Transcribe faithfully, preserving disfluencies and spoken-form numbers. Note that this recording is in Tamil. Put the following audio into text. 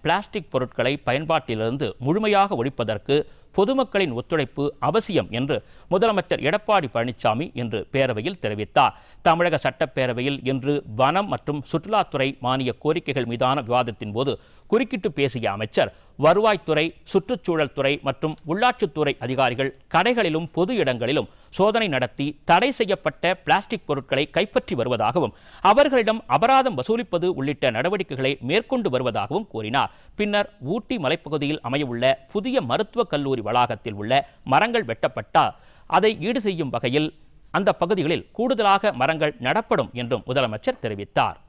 பிளாஸ்டிக் பொருட்களை பயன்பாட்டிலிருந்து முழுமையாக ஒழிப்பதற்கு பொதுமக்களின் ஒத்துழைப்பு அவசியம் என்று முதலமைச்சர் எடப்பாடி பழனிசாமி இன்று பேரவையில் தெரிவித்தார். தமிழக சட்டப்பேரவையில் இன்று வனம் மற்றும் சுற்றுலாத்துறை மானிய கோரிக்கைகள் மீதான விவாதத்தின் போது குறுக்கிட்டு பேசிய அமைச்சர், வருவாய்த்துறை, சுற்றுச்சூழல் துறை மற்றும் உள்ளாட்சித்துறை அதிகாரிகள் கடைகளிலும் பொது இடங்களிலும் சோதனை நடத்தி தடை செய்யப்பட்ட பிளாஸ்டிக் பொருட்களை கைப்பற்றி வருவதாகவும் அவர்களிடம் அபராதம் வசூலிப்பது உள்ளிட்ட நடவடிக்கைகளை மேற்கொண்டு வருவதாகவும் கூறினார். பின்னர் ஊட்டி மலைப்பகுதியில் அமையவுள்ள புதிய மருத்துவக் கல்லூரி வளாகத்தில் உள்ள மரங்கள் வெட்டப்பட்டால் அதை ஈடு செய்யும் வகையில் அந்த பகுதிகளில் கூடுதலாக மரங்கள் நடப்படும் என்றும் முதலமைச்சர் தெரிவித்தார்.